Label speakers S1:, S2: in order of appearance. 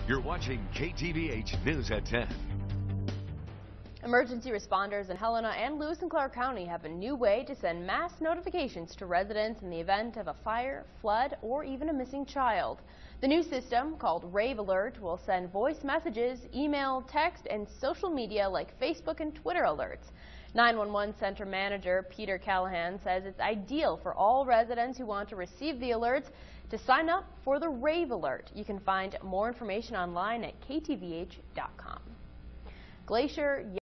S1: You're watching KTVH News at 10.
S2: Emergency responders in Helena and Lewis and Clark County have a new way to send mass notifications to residents in the event of a fire, flood, or even a missing child. The new system, called Rave Alert, will send voice messages, email, text, and social media like Facebook and Twitter alerts. 911 Center Manager Peter Callahan says it's ideal for all residents who want to receive the alerts to sign up for the Rave Alert. You can find more information online at ktvh.com. Glacier